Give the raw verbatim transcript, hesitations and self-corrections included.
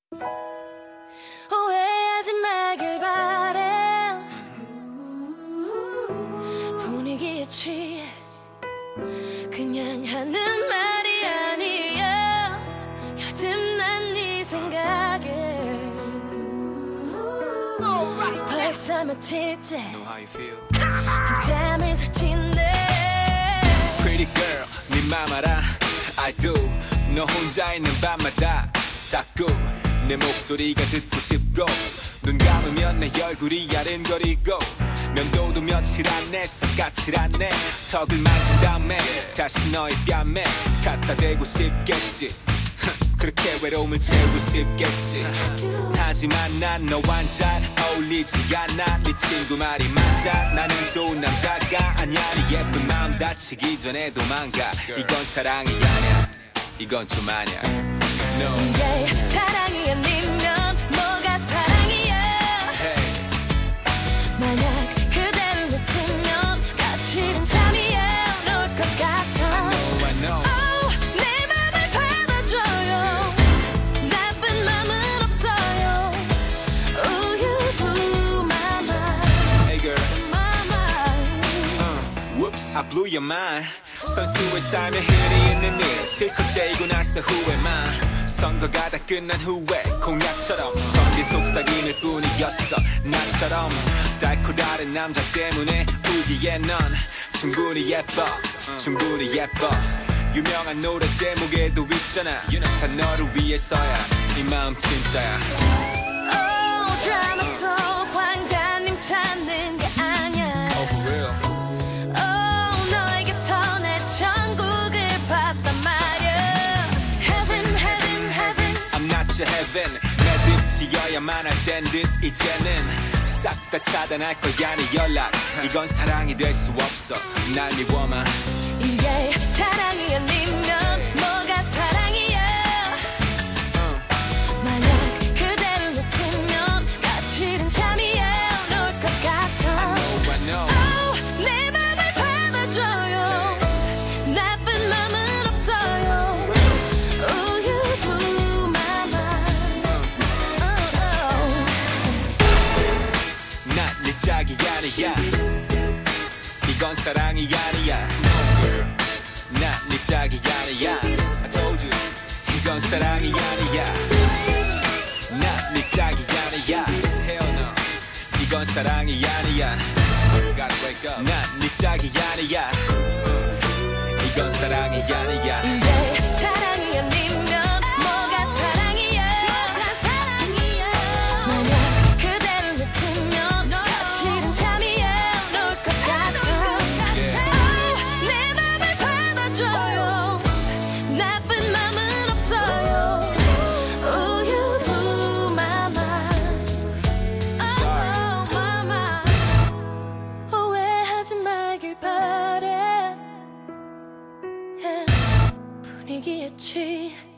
오해하지 말길 바래. 분위기에 취해 그냥 하는 말이 아니야. 요즘 난 네 생각에 벌써 며칠째 밤잠을 설치네. Pretty girl 네 맘 알아 I do. 너 혼자 있는 밤마다 자꾸 내 목소리가 듣고 싶고 눈 감으면 내 얼굴이 아른거리고 면도도 며칠 안내 kkachilhan 턱을 만진 다음에 다시 너의 뺨에 갖다 대고 싶겠지. 그렇게 외로움을 채우고 싶겠지. 하지만 난 너와는 잘 어울리지 않아. 네 친구 말이 맞아. 나는 좋은 남자가 아니야. 네 예쁜 마음 다치기 전에 도망가. 이건 사랑이 아니야. 이건 좀 아니야. No. 이게 사랑이 아니면 뭐가 사랑이야. Hey. 만약 그대를 놓치면 며칠은 잠이야. 놓을 것 같아. I know, I know. Oh, 내 맘을 받아줘요. 나쁜 맘은 없어요. 우유 마마. Hey girl. 마마. Uh, whoops, I blew your mind. 선수의 삶에 흔히 있는 일 실컷 떼고 나서 후회만. 선거가 다 끝난 후에 공약처럼 텅빈 속삭임일 뿐이었어. 나처럼 달코 다른 남자 때문에 우기에 넌 충분히 예뻐. 충분히 예뻐. 유명한 노래 제목에도 있잖아. 다 너를 위해서야. 이 마음 진짜야. Oh, 드라마 속 왕자님 찾는 게 아니야. Oh, for real. Oh, 너에게서 내 천국을 봤단 말이야. Heaven, heaven, heaven. I'm not your heaven. 내 듯 지어야만 할 땐 듯 이제는 싹 다 차단할 거야 네 연락. 이건 사랑이 될 수 없어. 날 미워만. 이게 사랑이 아니면 뭐가 사랑이야. uh. 만약 그대를 놓치면 며칠은 잠이야. 놓을 것 같아. I know, I know. Oh, 내 맘을 받아줘요. 나쁜 맘은 없어요. 우유 마마. 난 네 짝이 아니야. 이건 사랑이 아니야. 난 네 짝이 아니야. I told you. 이건 사랑이 아니야. 난 네 짝이 아니야. Hell no. 이건 사랑이 아니야. Gotta wake up. 난 네 짝이 아니야. 이건 사랑이 아니야. 이게 사랑이 아니면 뭐가 사랑이야. 뭐가 사랑이야. 만약 그대를 놓치면 며칠은 잠이야. 놓을 것 같아. Oh, 내 맘을 받아줘요. 나쁜 맘은 없어요. 우유 마마. Oh, 마마. 오해하지 말길 바래. 분위기에 취해